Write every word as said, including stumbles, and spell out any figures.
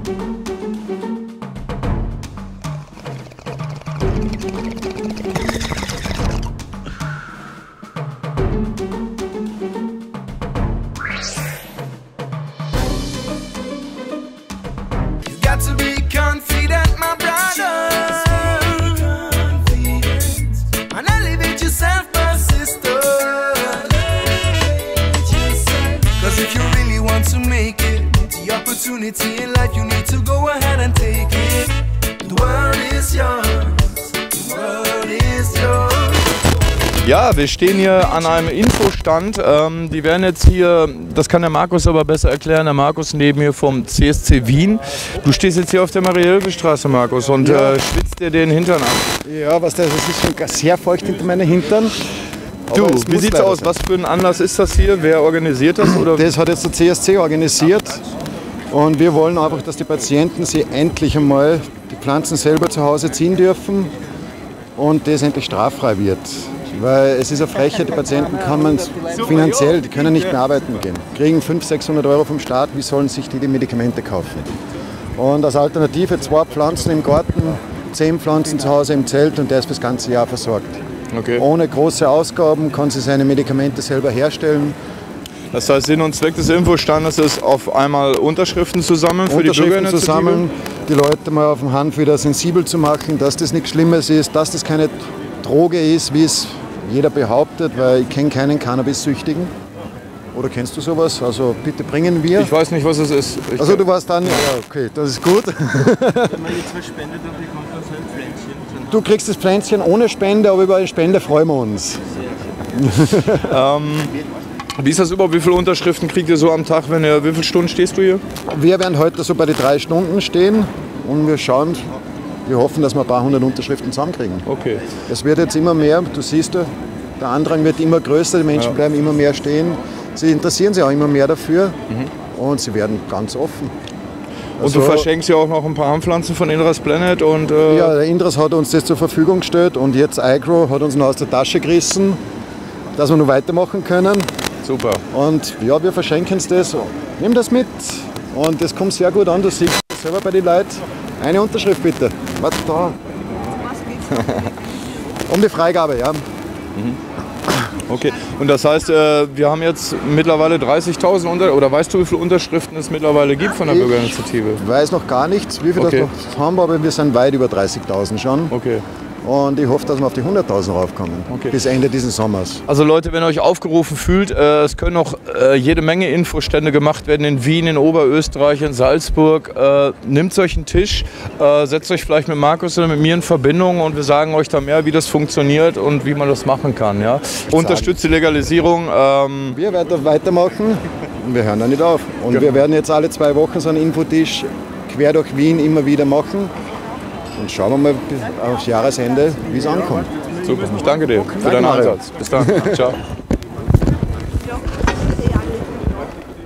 Opportunity in life, you need to go ahead and take it. The world is yours. The world is yours. Ja, wir stehen hier an einem Infostand. Ähm, die werden jetzt hier, das kann der Markus aber besser erklären, der Markus neben mir vom C S C Wien. Du stehst jetzt hier auf der Marie-Hilfe-Straße, Markus, und ja. äh, schwitzt dir den Hintern ab. Ja, was das ist schon sehr feucht hinter meinen Hintern. Du, wie sieht's aus? Was für ein Anlass ist das hier? Wer organisiert das? Oder? Das hat jetzt der C S C organisiert. Und wir wollen einfach, dass die Patienten sie endlich einmal die Pflanzen selber zu Hause ziehen dürfen und das endlich straffrei wird. Weil es ist eine Frechheit, die Patienten kann man finanziell, die können nicht mehr arbeiten gehen, kriegen fünfhundert, sechshundert Euro vom Staat, wie sollen sich die die Medikamente kaufen? Und als Alternative zwei Pflanzen im Garten, zehn Pflanzen zu Hause im Zelt und der ist das ganze Jahr versorgt. Okay. Ohne große Ausgaben kann sie seine Medikamente selber herstellen. Das heißt, Sinn und Zweck des Infostandes ist, auf einmal Unterschriften zu sammeln für Unterschriften die Bürgerinitiative? zu sammeln, die Leute mal auf dem Hand wieder sensibel zu machen, dass das nichts Schlimmes ist, dass das keine Droge ist, wie es jeder behauptet, weil ich kenne keinen Cannabis-Süchtigen. Oder kennst du sowas? Also bitte bringen wir. Ich weiß nicht, was es ist. Ich also du warst dann, ja, okay, das ist gut. Wenn man jetzt was spendet, dann bekommt man so ein Pflänzchen. Du kriegst das Pflänzchen ohne Spende, aber über eine Spende freuen wir uns. ähm, wie ist das überhaupt? Wie viele Unterschriften kriegt ihr so am Tag? Wenn ihr, wie viele Stunden stehst du hier? Wir werden heute so bei den drei Stunden stehen und wir schauen, wir hoffen, dass wir ein paar hundert Unterschriften zusammenkriegen. Okay. Es wird jetzt immer mehr, du siehst, der Andrang wird immer größer, die Menschen ja. bleiben immer mehr stehen. Sie interessieren sich auch immer mehr dafür mhm. und sie werden ganz offen. Und also, du verschenkst ja auch noch ein paar Handpflanzen von Indras Planet. Und, äh ja, der Indras hat uns das zur Verfügung gestellt und jetzt iGrow hat uns noch aus der Tasche gerissen, dass wir noch weitermachen können. Super. Und ja, wir verschenken es das. Nimm das mit und das kommt sehr gut an. Du siehst das selber bei den Leuten. Eine Unterschrift bitte. Warte da. Um die Freigabe, ja. Mhm. Okay, und das heißt, wir haben jetzt mittlerweile dreißigtausend Unter oder weißt du, wie viele Unterschriften es mittlerweile gibt von der ich Bürgerinitiative? Ich weiß noch gar nichts, wie viele okay. das noch haben, aber wir sind weit über dreißigtausend schon. Okay. Und ich hoffe, dass wir auf die hunderttausend raufkommen, okay. bis Ende dieses Sommers. Also Leute, wenn ihr euch aufgerufen fühlt, äh, es können noch äh, jede Menge Infostände gemacht werden in Wien, in Oberösterreich, in Salzburg. Äh, nehmt euch einen Tisch, äh, setzt euch vielleicht mit Markus oder mit mir in Verbindung und wir sagen euch da mehr, wie das funktioniert und wie man das machen kann. Ja? Unterstützt die Legalisierung. Ähm wir werden weitermachen und wir hören da nicht auf. Und genau. wir werden jetzt alle zwei Wochen so einen Infotisch quer durch Wien immer wieder machen. Und schauen wir mal aufs Jahresende, wie es ankommt. Super, ich danke dir für deinen Einsatz. Bis dann. Ciao.